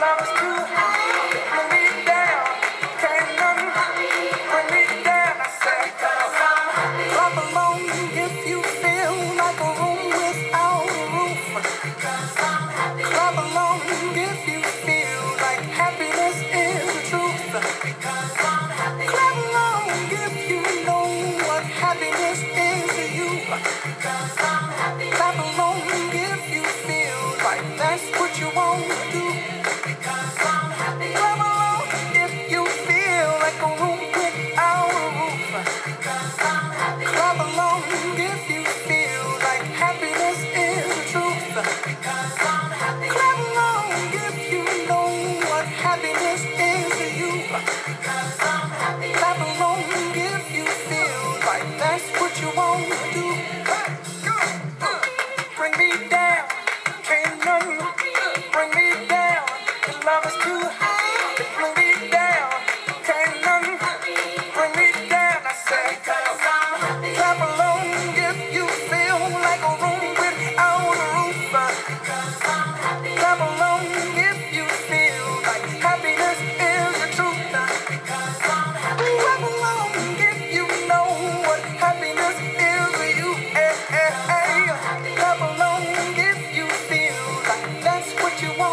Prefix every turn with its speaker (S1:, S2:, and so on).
S1: love is too high to bring me down. Can't nothing bring me down. I said, clap along if you feel like a room without a roof. Clap along if you feel like happiness is the truth. Clap along if you know what happiness is to you. Clap along if you feel like that's what you want to do. Clap along if you feel like a room without a roof. Clap along if you feel like happiness is the truth. Clap along if you know what happiness is to you. Clap along if you feel like that's what you want to do. Bring me down, can't nothing bring me down. Your love is too high to bring me down. Can't nothing bring me down. I say, clap along if you feel like a room without a roof. Clap along if you feel like happiness is the truth. Clap along if you know what happiness is to you. Clap along if you feel like that's what you want.